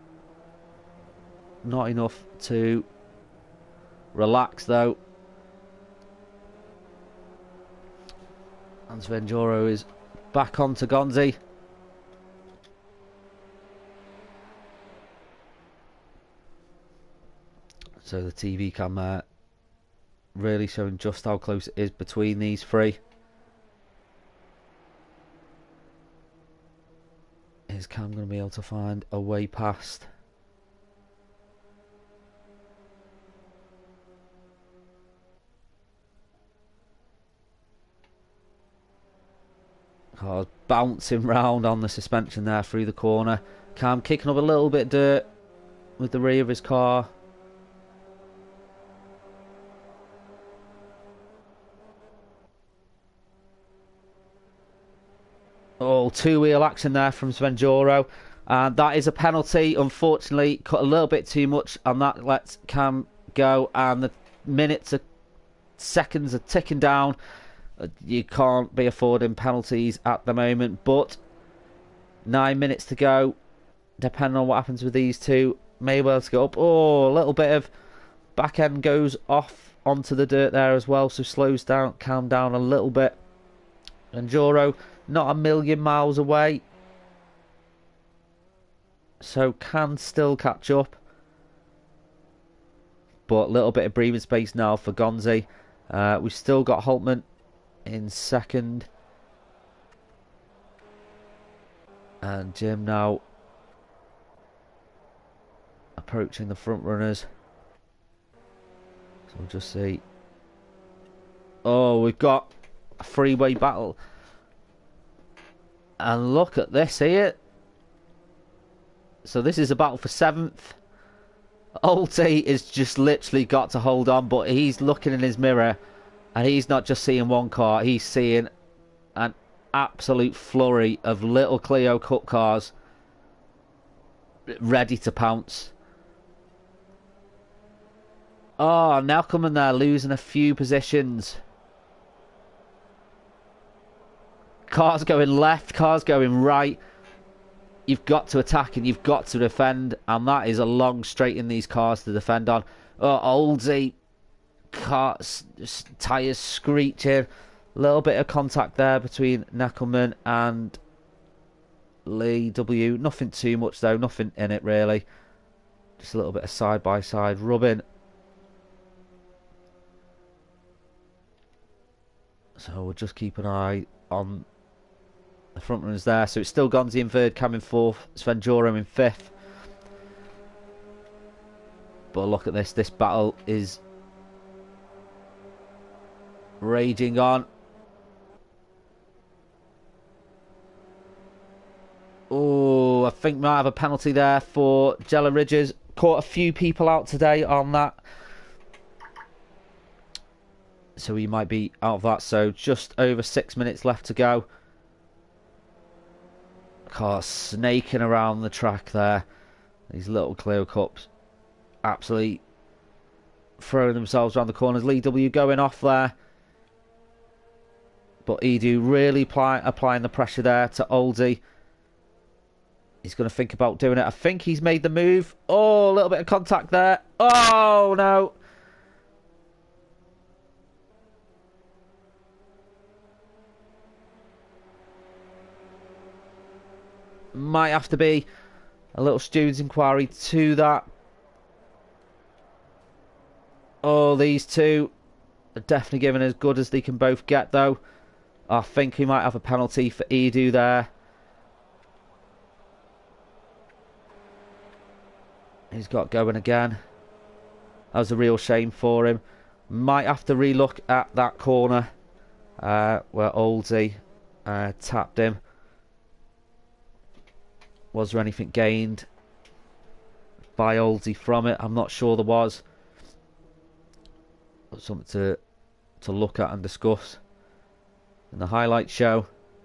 Not enough to relax though. And Svenjoro is back onto Gonzi. So the T V cam there really showing just how close it is between these three. Is Cam going to be able to find a way past? Oh, bouncing round on the suspension there through the corner. Cam kicking up a little bit of dirt with the rear of his car. Oh, two-wheel action there from Svenjoro. And that is a penalty. Unfortunately, cut a little bit too much, and that lets Cam go. And the minutes, are, seconds are ticking down. You can't be affording penalties at the moment, but nine minutes to go. Depending on what happens with these two, may well to go up. Oh, a little bit of back end goes off onto the dirt there as well, so slows down, calm down a little bit. And Joro not a million miles away, so can still catch up. But a little bit of breathing space now for Gonzi. Uh, we've still got Holtman in second, and Jim now approaching the front runners. So we'll just see. Oh, we've got a freeway battle, and look at this here. So this is a battle for seventh. Oltie is just literally got to hold on, but he's looking in his mirror. And he's not just seeing one car, he's seeing an absolute flurry of little Clio Cup cars ready to pounce. Oh, now coming there, losing a few positions. Cars going left, cars going right. You've got to attack and you've got to defend. And that is a long straight in these cars to defend on. Oh, Oldie. Cars, tyres screeching. A little bit of contact there between Neckelman and Lee W. Nothing too much though, nothing in it really. Just a little bit of side by side rubbing. So we'll just keep an eye on the front runners there. So it's still Gonzi in third, Cam in fourth, Svenjoro in fifth. But look at this, this battle is raging on. Oh, I think we might have a penalty there for Jella Ridges. Caught a few people out today on that, so he might be out of that. So just over six minutes left to go. Car snaking around the track there. These little Clio Cups absolutely throwing themselves around the corners. Lee W going off there. But Edu really apply, applying the pressure there to Oldie. He's going to think about doing it. I think he's made the move. Oh, a little bit of contact there. Oh, no. Might have to be a little student's inquiry to that. Oh, these two are definitely giving as good as they can both get, though. I think we might have a penalty for Edu there. He's got going again. That was a real shame for him. Might have to relook at that corner uh, where Oldie uh, tapped him. Was there anything gained? by Oldsey from it. I'm not sure there was. But something to to look at and discuss in the highlight show.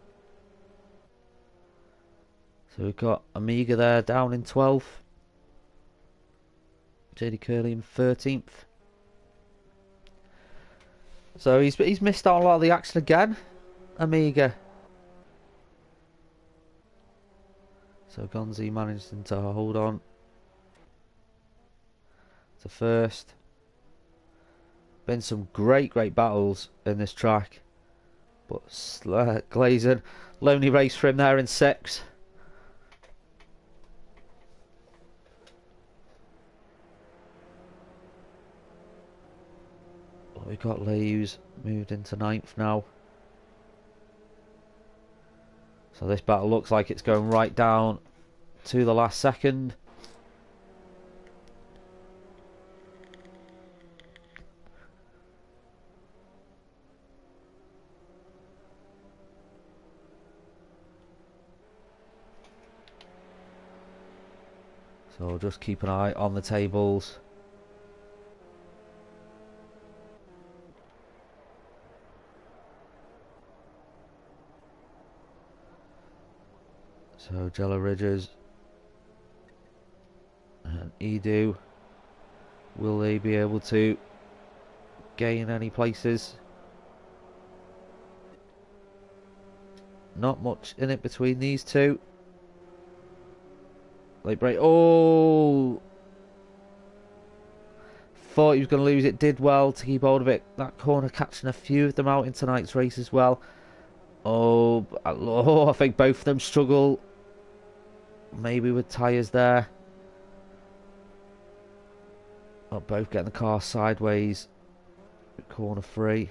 So we've got Amiga there down in twelfth. J D Curley in thirteenth. So he's he's missed out a lot of the action again, Amiga. So Gonzi managed to hold on to first. Been some great, great battles in this track. But uh, Glazen, lonely race for him there in sixth. We've got Leaves moved into ninth now. So this battle looks like it's going right down to the last second. So just keep an eye on the tables. So Jello Ridges and Edu, will they be able to gain any places? Not much in it between these two. Late break. Oh! Thought he was going to lose it. Did well to keep hold of it. That corner catching a few of them out in tonight's race as well. Oh, oh I think both of them struggle. Maybe with tyres there. Oh, both getting the car sideways. Corner three.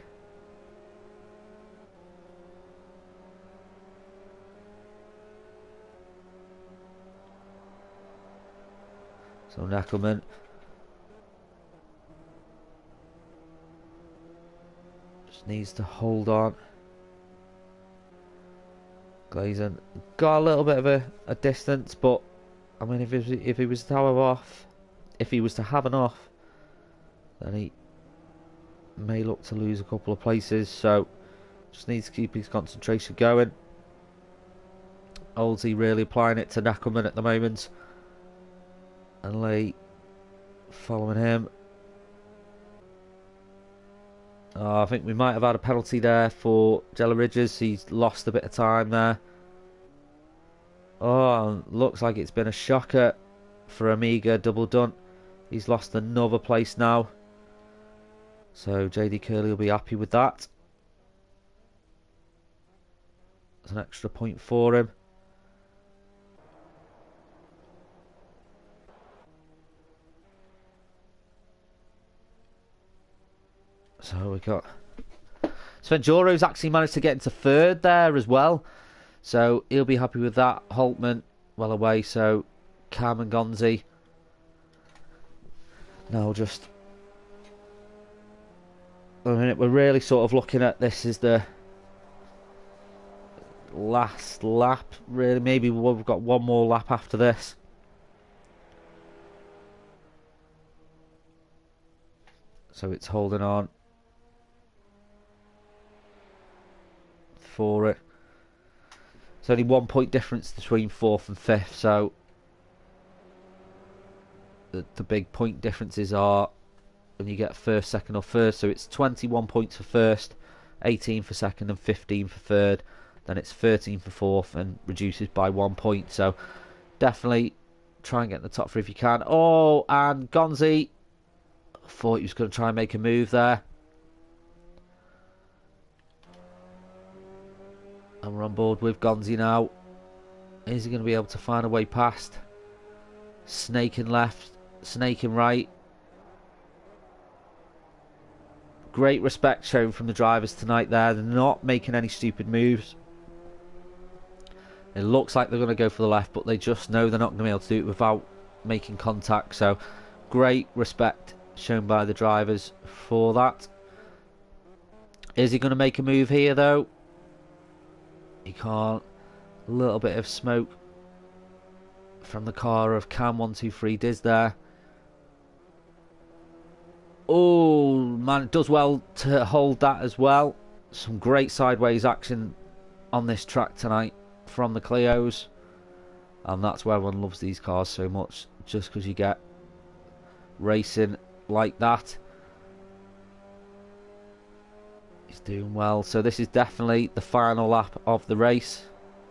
So Neckelman just needs to hold on. Glazen got a little bit of a, a distance, but I mean, if he, if he was to have off, if he was to have an off, then he may look to lose a couple of places. So just needs to keep his concentration going. Oldsey really applying it to Neckelman at the moment, and Lee following him. Oh, I think we might have had a penalty there for Jello Ridges. He's lost a bit of time there. Oh, looks like it's been a shocker for Amiga. Double done. He's lost another place now. So J D Curley will be happy with that. It's an extra point for him. So we got Svenjuro's actually managed to get into third there as well. So he'll be happy with that. Holtman well away. So Cam and Gonzi now just I mean, we're really sort of looking at this as the last lap. Really, maybe we've got one more lap after this. So it's holding on for it. It's only one point difference between fourth and fifth, so the, the big point differences are when you get first, second or first. So it's twenty-one points for first, eighteen for second and fifteen for third. Then it's thirteen for fourth and reduces by one point. So definitely try and get in the top three if you can. Oh, and Gonzi thought he was going to try and make a move there. And we're on board with Gonzi now. Is he going to be able to find a way past? Snaking left, snaking right. Great respect shown from the drivers tonight there. They're not making any stupid moves. It looks like they're going to go for the left, but they just know they're not going to be able to do it without making contact. So great respect shown by the drivers for that. Is he going to make a move here though? He can't. A little bit of smoke from the car of Cam one two three Diz there. Oh, man, it does well to hold that as well. Some great sideways action on this track tonight from the Clios. And that's why everyone loves these cars so much, just because you get racing like that. He's doing well. So this is definitely the final lap of the race.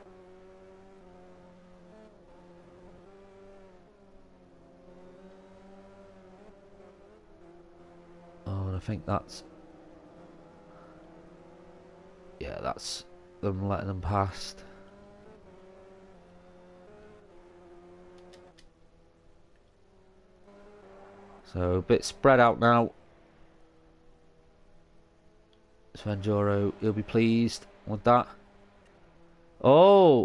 Oh, and I think that's... yeah, that's them letting them past. So a bit spread out now. Svenjoro, he'll be pleased with that. Oh!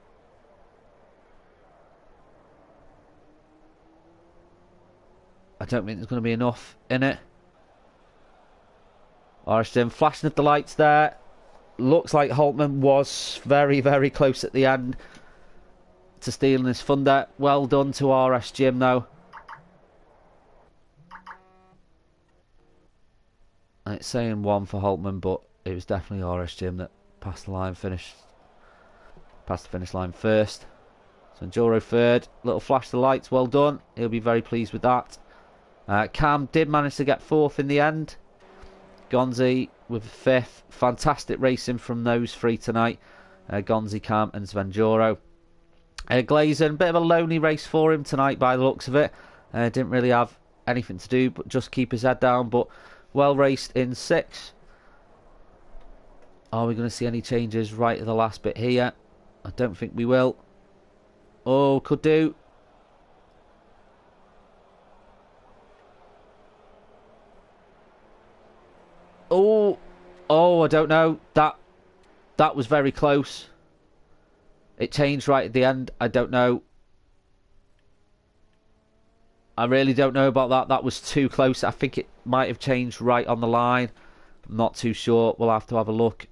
I don't think there's going to be enough in it. Oreston flashing up the lights there. Looks like Holtman was very, very close at the end to stealing his thunder. Well done to R S Jim though. And it's saying one for Holtman, but it was definitely R S Jim that passed the line, finished, passed the finish line first. So Enduro third, little flash of the lights, well done. He'll be very pleased with that. Uh, Cam did manage to get fourth in the end. Gonzi with fifth. Fantastic racing from those three tonight. Uh, Gonzi, Cam and Svenjoro. Uh, Glazen, bit of a lonely race for him tonight by the looks of it. Uh, didn't really have anything to do but just keep his head down. But well raced in six. Are we going to see any changes right at the last bit here? I don't think we will. Oh, could do. Oh, oh, I don't know. That that was very close. It changed right at the end. I don't know. I really don't know about that. That was too close. I think it might have changed right on the line. I'm not too sure. We'll have to have a look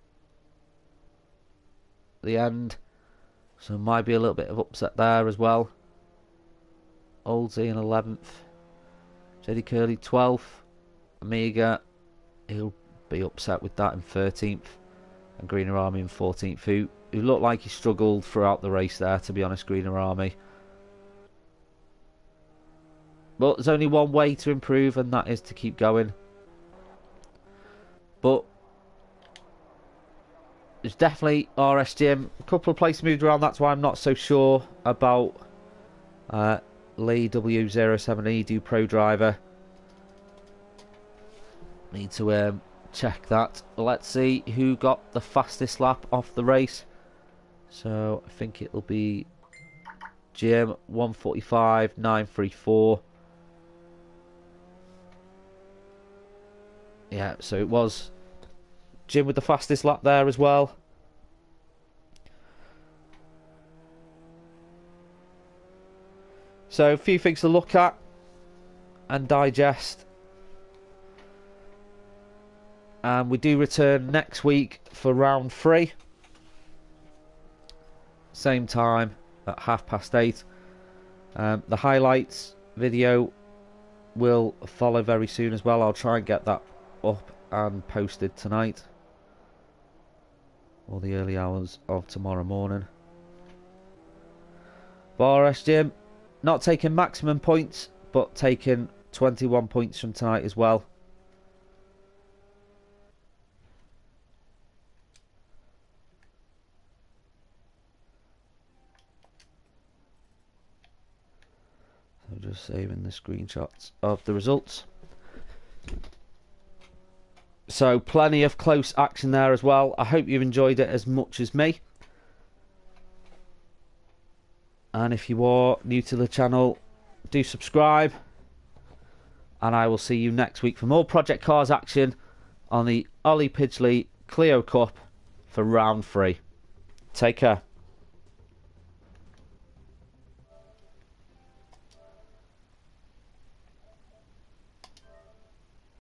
at the end. So there might be a little bit of upset there as well. Oldsey in eleventh. J D Curley twelfth. Amiga, he'll be upset with that in thirteenth. And Greener Army in fourteenth, who, who looked like he struggled throughout the race there, to be honest, Greener Army. But there's only one way to improve, and that is to keep going. But there's definitely R S Jim. A couple of places moved around, that's why I'm not so sure about uh, Lee W zero seven E do Pro Driver. Need to um, check that. Let's see who got the fastest lap off the race. So I think it'll be Jim, one forty-five nine thirty-four. Yeah, so it was Jim with the fastest lap there as well. So a few things to look at and digest. And we do return next week for round three. Same time at half past eight. Um, the highlights video will follow very soon as well. I'll try and get that up and posted tonight, or the early hours of tomorrow morning. But R S Jim not taking maximum points, but taking twenty-one points from tonight as well. So just saving the screenshots of the results. So plenty of close action there as well. I hope you've enjoyed it as much as me. And if you are new to the channel, do subscribe. And I will see you next week for more Project Cars action on the Ollie Pidgley Clio Cup for round three. Take care.